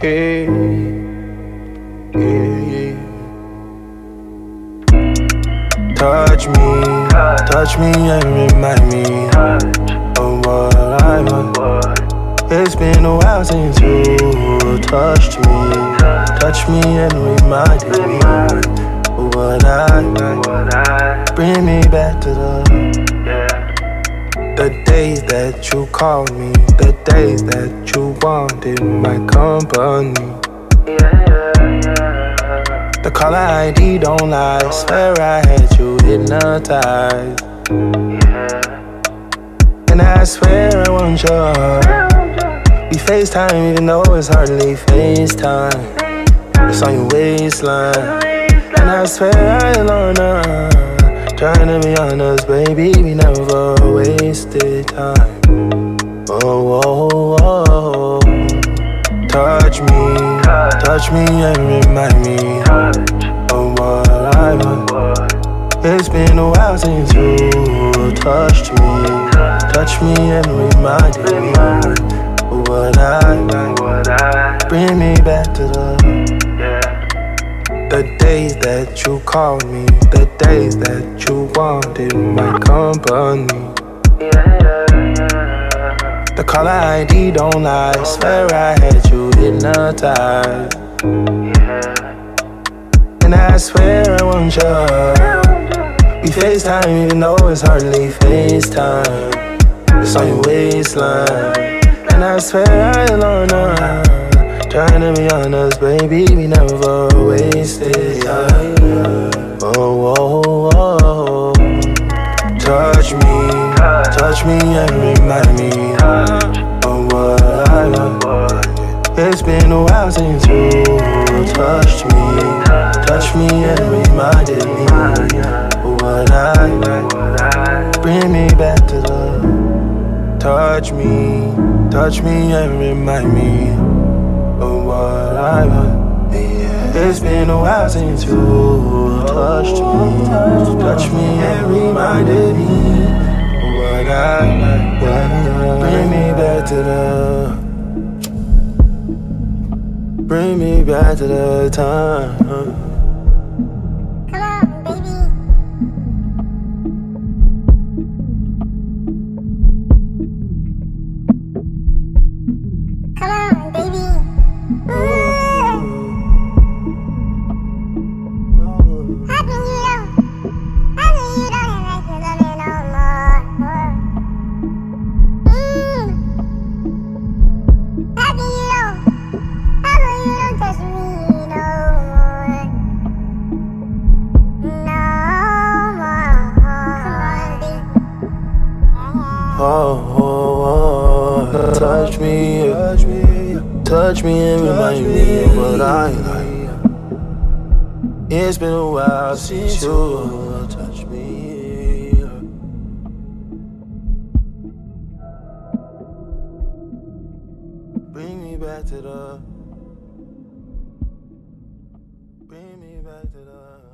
Hey, yeah. Touch me and remind me of what I want. It's been a while since you touched me and reminded me of what I like. Bring me back to the days that you called me, the days that you wanted my company. The caller ID don't lie, swear I had you hypnotized. And I swear I want your heart. We FaceTime even though it's hardly FaceTime. It's on your waistline. And I swear I alone trying to be honest, baby, we never wasted time. Oh, oh, oh. Touch me and remind me of what I want. It's been a while since you touched me and reminded me of what I like. Bring me back to the days that you called me, the days that you wanted my company. The caller ID don't lie, swear I had you hypnotized. And I swear I want your heart. We FaceTime even though it's hardly FaceTime. It's on your waistline. And I swear I alone trying to be honest, baby, we never wasted time. Oh, oh, oh. Touch me and remind me of what I want. It's been a while since you touched me and reminded me of what I like. Bring me back to touch me and remind me of what I want. It's been a while since you touched me and reminded me of what I like. Bring me back to the time. Oh, oh, oh. Touch me and remind me of what I like. It's been a while since you touched me. Bring me back to the